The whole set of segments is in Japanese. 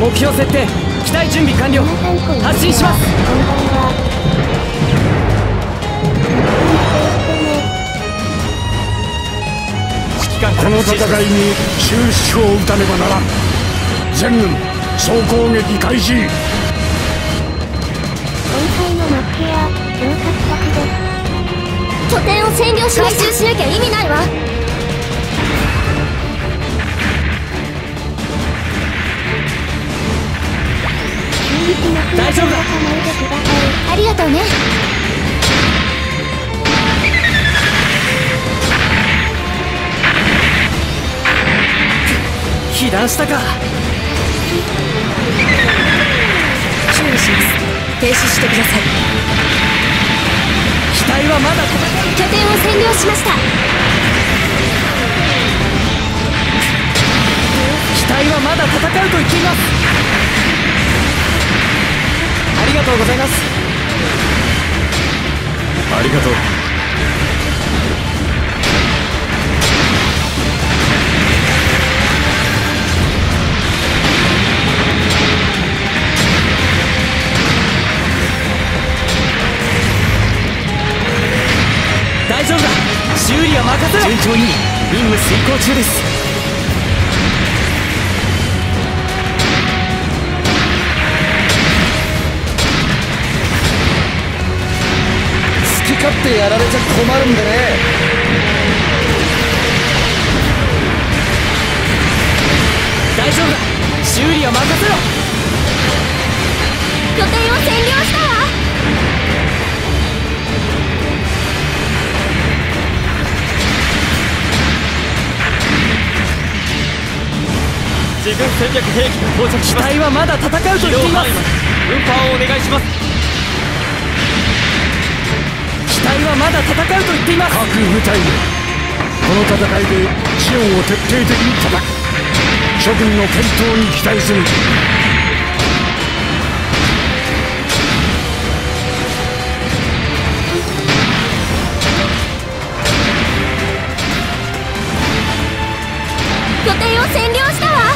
目標設定、機体準備完了。発進します。 この戦いに終止符を打たねばならん。全軍総攻撃開始。 今回の目標は秒獲得です。拠点を占領し回収しなきゃ意味ないわ。 大丈夫だ。 ありがとうね。 被弾したか。 修理します。停止してください。 機体はまだ拠点を占領しました。 機体はまだ戦うと言っています。ありがとうございます。 ありがとう。 大丈夫だ。修理は任せろ。順調に任務遂行中です。 好き勝手やられちゃ困るんでね。 大丈夫だ。修理は任せろ。 拠点を占領したわ。 自軍戦略兵器が到着します。機体はまだ戦うと言っています。運搬をお願いします。機体はまだ戦うと言っています。 各部隊でこの戦いでシオンを徹底的に叩く。諸君の健闘に期待する。 拠点を占領したわ。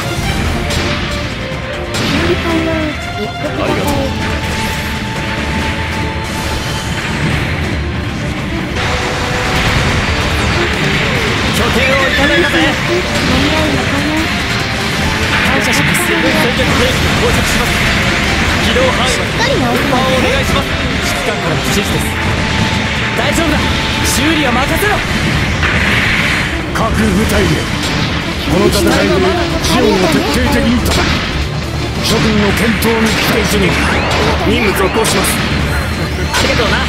ありがとう。 拠点をいただいたぜ。感謝します。自軍戦略兵器が到着します。機動範囲まで運搬をお願いします。指揮官からの指示です。大丈夫だ。修理は任せろ。 各部隊でこの戦いでシオンを徹底的に叩く。諸君の健闘に期待する。 任務続行します。ありがとうな。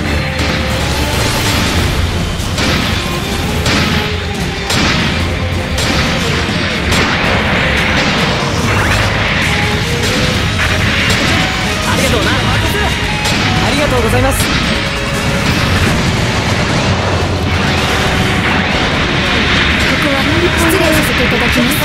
ありがとうな。ありがとうございます。 ここは失礼させていただきます。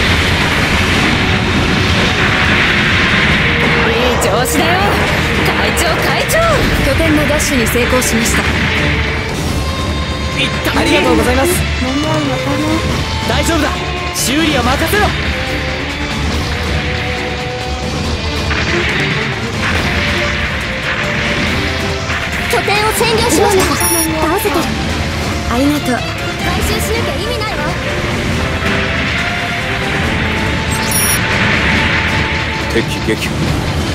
いい調子だよ。会長。拠点の奪取に成功しました。 ありがとうございます。 間に合うのかな。 大丈夫だ。修理は任せろ。 拠点を占領しました。倒せてる。 ありがとう。 回収しなきゃ意味ないわ。 敵撃破。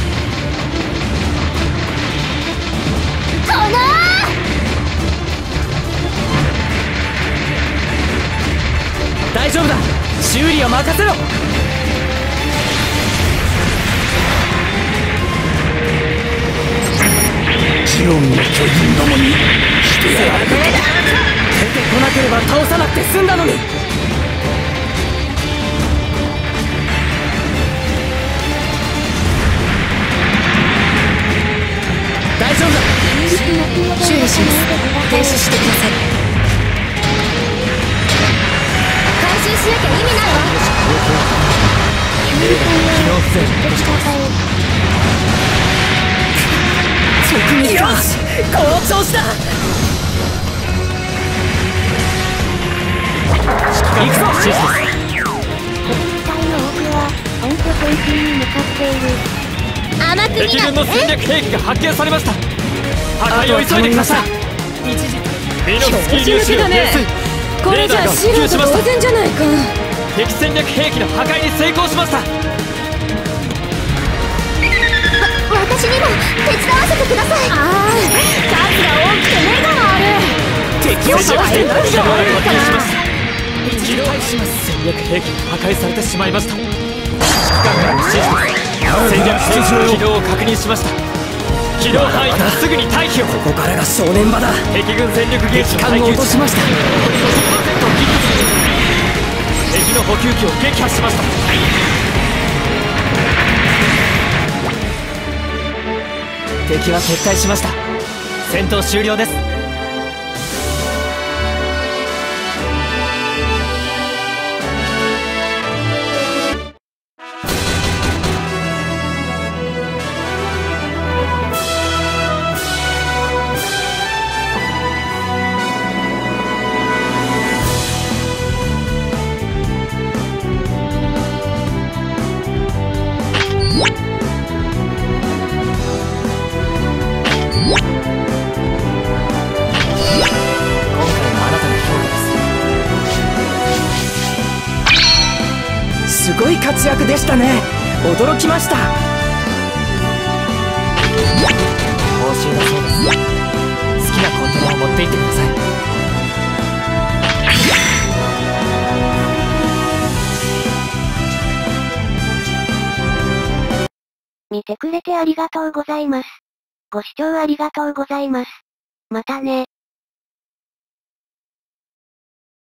この大丈夫だ。修理は任せろ。 シオンの巨人どもにしてやられる。 出てこなければ倒さなくて済んだのに。大丈夫だ。 修理します。停止してください。 回収しなきゃ意味ないわ。 機能不全。直撃か。よし、この調子だ。行くぞ。 機体の多くは本拠地水深に向かっている。甘く敵軍の戦略兵器が発見されました。破壊を急いでください。ミノフスキー粒子が入水。 これじゃ素人同然じゃないか。 敵戦略兵器の破壊に成功しました。 私にも手伝わせてください。 ああ、数が多くて目が回る。敵を倒して何じゃないのかな。 機動戦略兵器が破壊されてしまいました。指揮官からの指示です。戦略兵器の起動を確認しました。起動範囲からすぐに退避を。 ここからが正念場だ。 敵軍戦力ゲージの耐久値落としました。 敵の補給機を撃破しました。敵は撤退しました。戦闘終了です。 すごい活躍でしたね。驚きました。 報酬だそうです。好きなコンテナを持って行ってください。 見てくれてありがとうございます。ご視聴ありがとうございます。またね。